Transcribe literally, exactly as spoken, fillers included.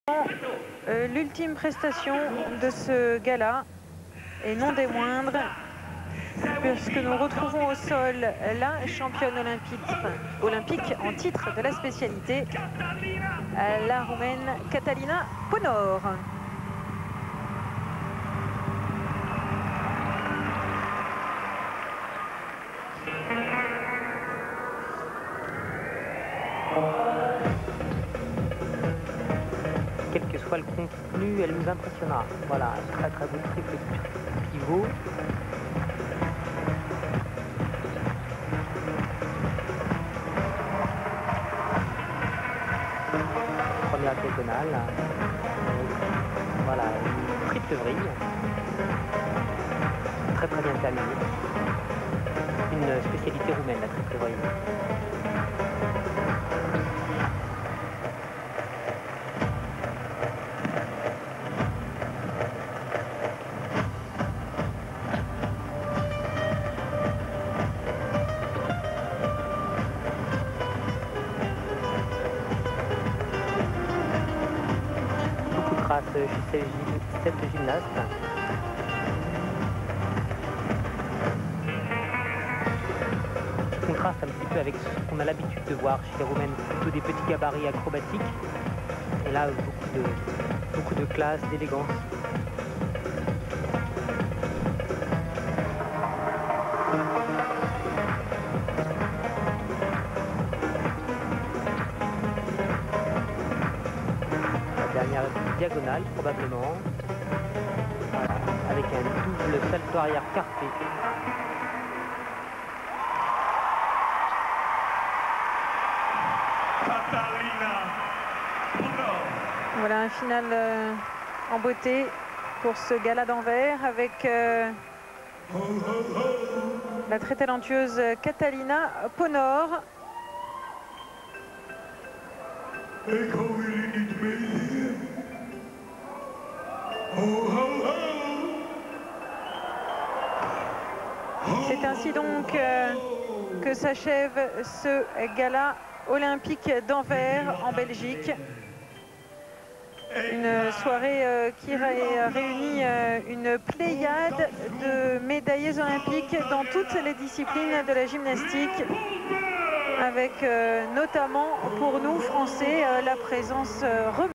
Euh, L'ultime prestation de ce gala, et non des moindres, puisque nous retrouvons au sol la championne olympique, olympique en titre de la spécialité, la Roumaine Catalina Ponor. Quel que soit le contenu, elle nous impressionnera. Voilà, un très très beau triple pivot. Première diagonale. Voilà, une triple vrille. Très très bien terminée. Une spécialité roumaine, la triple vrille. Chez cette gymnaste. Qui contraste un petit peu avec ce qu'on a l'habitude de voir chez les Roumaines, plutôt des petits gabarits acrobatiques. Et là, beaucoup de, beaucoup de classe, d'élégance. Dernière diagonale probablement, voilà, avec un double salto arrière carpé. Voilà un final euh, en beauté pour ce gala d'Anvers avec euh, la très talentueuse Catalina Ponor. C'est ainsi donc euh, que s'achève ce gala olympique d'Anvers en Belgique. Une soirée euh, qui ré réunit euh, une pléiade de médaillés olympiques dans toutes les disciplines de la gymnastique, avec euh, notamment pour nous Français euh, la présence euh,